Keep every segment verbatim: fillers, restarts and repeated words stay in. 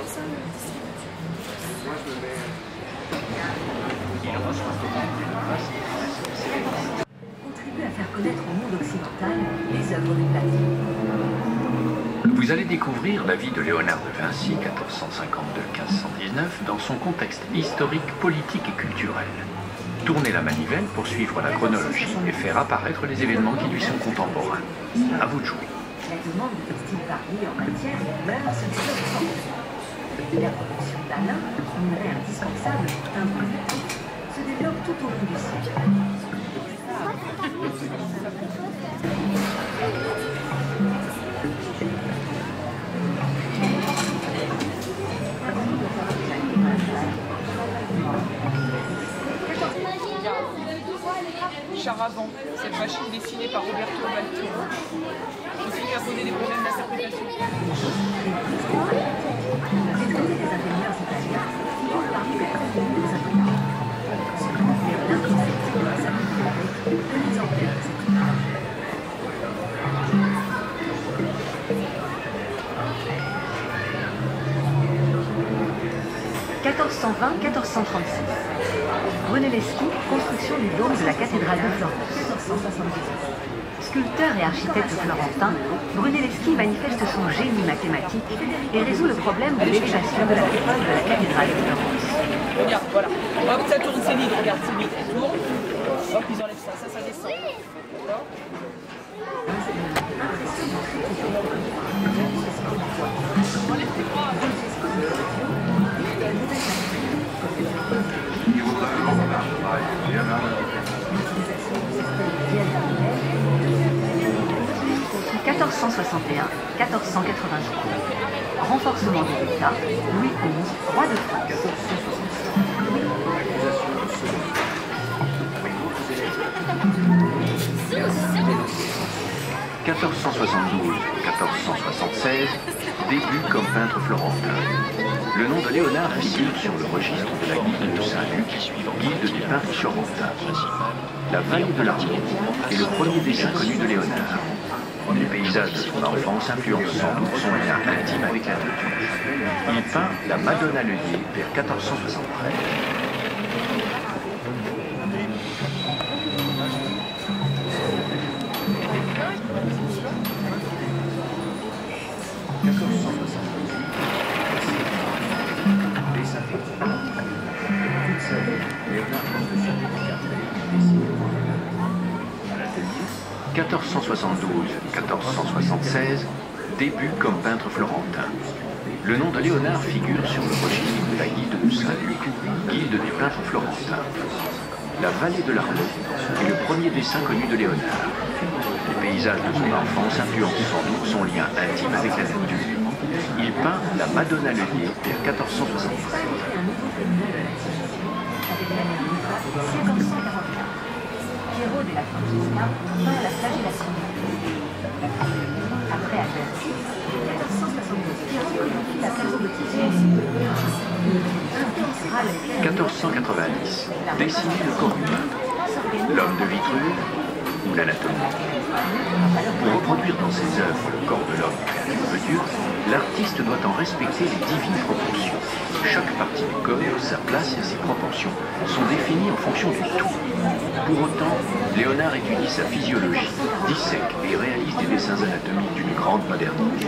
Contribue à faire connaître au monde occidental les œuvres du Platine. Vous allez découvrir la vie de Léonard de Vinci, quatorze cent cinquante-deux à quinze cent dix-neuf, dans son contexte historique, politique et culturel. Tournez la manivelle pour suivre la chronologie et faire apparaître les événements qui lui sont contemporains. À vous de jouer. La demande de textiles variés en matière et couleurs se développe fortement. La production d'Alain, minerai indispensable pour teindre le métal, se développe tout au long du siècle. Charavant, cette machine dessinée par Roberto Baltiro. Je suis à poser des problèmes d'interprétation. quatorze cent vingt à quatorze cent trente-six. Brunelleschi, construction du dôme de la cathédrale de Florence. Sculpteur et architecte florentin, Brunelleschi manifeste son génie mathématique et résout le problème de l'élévation de la coupole de la cathédrale de Florence. Regarde, voilà. Hop, ça tourne, c'est libre, regarde, c'est libre. Elle tourne. Hop, ils enlèvent ça, ça, ça descend. D'accord ? Enlève tes bras. quatorze cent soixante et un à quatorze cent quatre-vingt-trois. Renforcement de l'État, Louis onze, roi de France. quatorze cent soixante-douze à quatorze cent soixante-seize, début comme peintre florentin. Le nom de Léonard figure sur le registre de la guilde de Saint-Luc, guilde du peintre florentin. La vallée de l'Arno est le premier dessin connu de Léonard. Les paysages de son enfance influencent sans doute son lien intime avec la nature. Il peint la Madone à l'œillet vers quatorze cent soixante-treize. quatorze cent soixante-douze à quatorze cent soixante-seize, début comme peintre florentin. Le nom de Léonard figure sur le registre de la guilde de Saint-Luc, guilde du peintre florentin. La vallée de l'Arno est le premier dessin connu de Léonard. Les paysages de son enfance influencent sans doute son lien intime avec la nature. Il peint la Madone à l'œillet vers quatorze cent soixante-treize. Piero de la Francesca peint la flagellation. Après Alberti, quatorze cent soixante-douze, Piero codifie la calogothisme. quatorze cent quatre-vingt-dix, dessiner le corps humain, l'homme de Vitruve ou l'anatomie. Pour reproduire dans ses œuvres le corps de l'homme créé de Dieu, l'artiste doit en respecter les divines proportions. Chaque partie du corps, sa place et ses proportions sont définies en fonction du tout. Pour autant, Léonard étudie sa physiologie, dissèque et réalise des dessins anatomiques d'une grande modernité.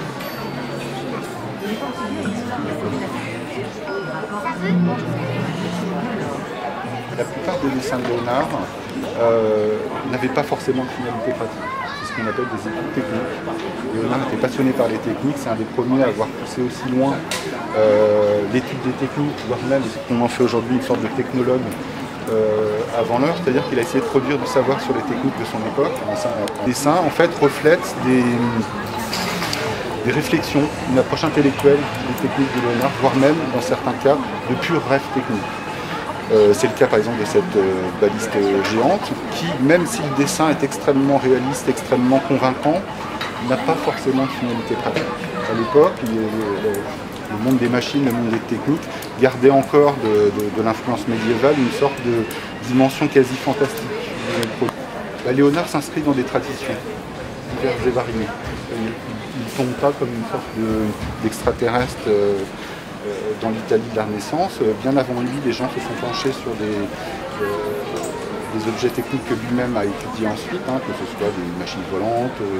La plupart des dessins de Léonard euh, n'avaient pas forcément de finalité pratique. C'est ce qu'on appelle des études techniques. Léonard était passionné par les techniques, c'est un des premiers à avoir poussé aussi loin euh, l'étude des techniques, voire même ce qu'on en fait aujourd'hui une sorte de technologue euh, avant l'heure, c'est-à-dire qu'il a essayé de produire du savoir sur les techniques de son époque. Les dessins en fait reflètent des, des réflexions, une approche intellectuelle des techniques de Léonard, voire même dans certains cas de purs rêves techniques. Euh, c'est le cas par exemple de cette euh, baliste géante qui, même si le dessin est extrêmement réaliste, extrêmement convaincant, n'a pas forcément de finalité pratique. À l'époque, le, le, le monde des machines, le monde des techniques gardait encore de, de, de l'influence médiévale une sorte de dimension quasi fantastique. Bah, Léonard s'inscrit dans des traditions diverses et variées. Il tombe pas comme une sorte d'extraterrestre de, euh, euh, dans l'Italie de la Renaissance. Bien avant lui, les gens se sont penchés sur des, euh, des objets techniques que lui-même a étudiés ensuite, hein, que ce soit des machines volantes, euh,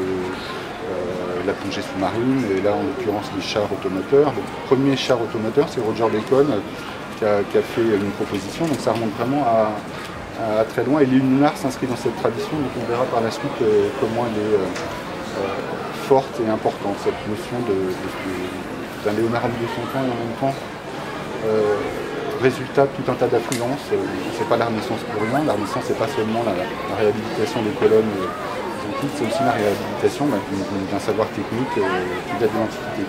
euh, la plongée sous-marine, et là en l'occurrence les chars automoteurs. Le premier char automoteur, c'est Roger Bacon qui a, qui a fait une proposition, donc ça remonte vraiment à, à très loin, et les Lunar s'inscrit dans cette tradition, donc on verra par la suite euh, comment elle est euh, euh, forte et importante, cette notion de, de, de, d'un Léonard de son temps et en même temps euh, résultat de tout un tas d'affluences. Euh, c'est pas la Renaissance pour rien, la Renaissance c'est pas seulement la, la réhabilitation des colonnes euh, antiques, c'est aussi la réhabilitation bah, d'un savoir technique euh, qui date de l'Antiquité.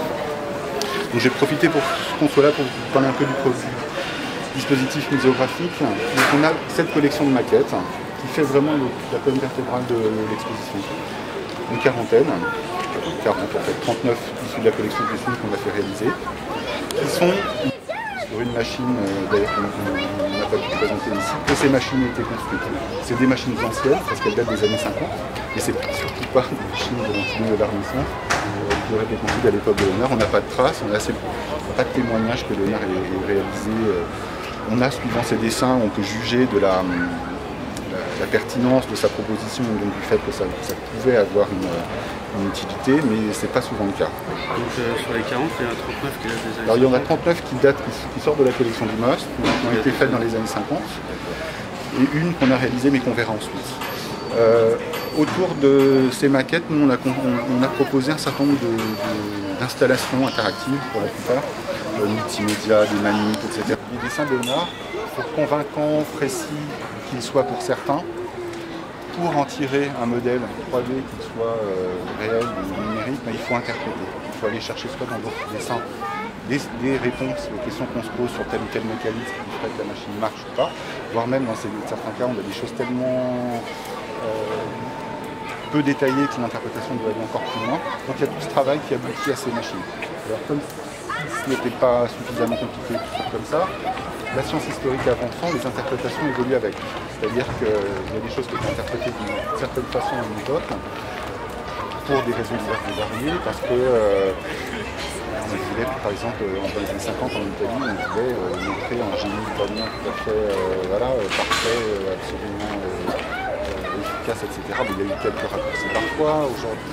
Donc j'ai profité pour qu'on soit là pour vous parler un peu du produit. Dispositif muséographique. Donc on a cette collection de maquettes qui fait vraiment le, la colonne vertébrale de l'exposition. Une quarantaine, quarante en fait, trente-neuf issus de la collection plus une qu'on a fait réaliser, qui sont sur une machine, euh, d'ailleurs qu'on n'a pas pu présenter ici, que ces machines ont été construites. C'est des machines anciennes parce qu'elles datent des années cinquante, et c'est surtout pas des machines de l'Antiquité de la Renaissance euh, qui auraient été construites à l'époque de Léonard. On n'a pas de traces, on n'a pas de témoignages que Léonard ait, ait réalisé. Euh, On a, suivant ses dessins, on peut juger de la, la, la pertinence de sa proposition, donc du fait que ça, ça pouvait avoir une, une utilité, mais c'est pas souvent le cas. Donc euh, sur les quarante, il y en a trente-neuf qui datent des années Alors il y en a trente-neuf qui datent, qui, qui sortent de la collection du M O S, qui ont été faites dans les années cinquante, et une qu'on a réalisée mais qu'on verra ensuite. Euh, autour de ces maquettes, nous on a, on, on a proposé un certain nombre de, de, d'installations interactives pour la plupart, euh, multimédia, des manips, et cetera. Les dessins de Léonard, pour convaincant, précis qu'ils soient pour certains, pour en tirer un modèle trois D qui soit euh, réel ou numérique, mais il faut interpréter. Il faut aller chercher soit dans d'autres dessins des, des réponses aux questions qu'on se pose sur tel ou tel mécanisme qui ferait que la machine marche ou pas, voire même dans ces, certains cas on a des choses tellement euh, peu détaillées que l'interprétation doit aller encore plus loin. Donc il y a tout ce travail qui aboutit à ces machines. Alors comme ce n'était pas suffisamment compliqué comme ça, la science historique avançant, les interprétations évoluent avec. C'est-à-dire qu'il y a des choses qui sont interprétées d'une certaine façon à une époque, pour des raisons diverses et variées, parce que euh, on voulait, par exemple, dans les années cinquante en Italie, on voulait euh, montrer un génie italien tout à fait euh, voilà, parfait, euh, absolument euh, euh, efficace, et cetera. Mais il y a eu quelques raccourcis parfois. Aujourd'hui,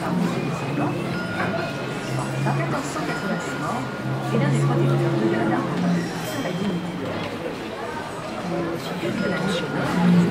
en quatorze cent quatre-vingt-six morts, et l'un des trois découvertes de Léonard sur la dignité de l'homme. Suivi de la nationale.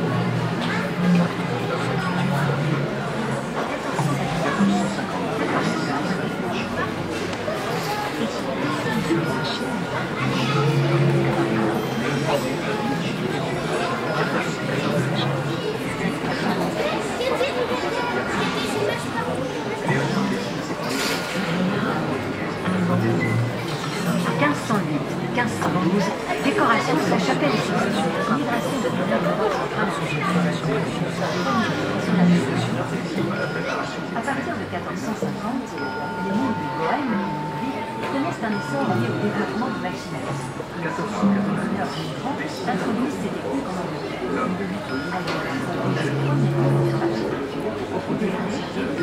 quinze cent huit quinze cent douze, décoration de la chapelle Sixtine, migration de l'Europe centrale. À partir de quatorze cent cinquante, les mondes du Bohème et du Hongrie connaissent un essor lié au développement du machinalisme. quatorze cent quatre-vingt-neuf introduisent ces techniques en Angleterre. Alors, les premiers cours sur l'architecture au début du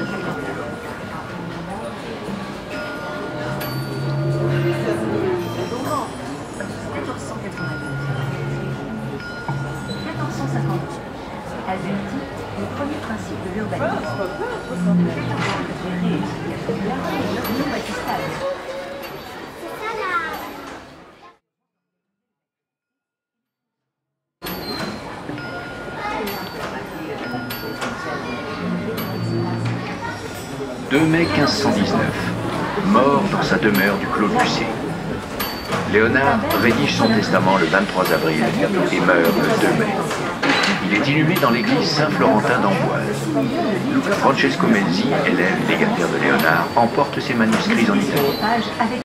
quatorze cent quatre-vingt-douze. quatorze cent cinquante-huit. Alberti, le premier principe de l'urbanisme. Le catalogue de réédification néo-baptistale. deux mai quinze cent dix-neuf. Mort dans sa demeure du Clos Lucé. Léonard rédige son testament le vingt-trois avril et meurt le deux mai. Il est inhumé dans l'église Saint-Florentin d'Amboise. Francesco Melzi, élève légataire de Léonard, emporte ses manuscrits en Italie.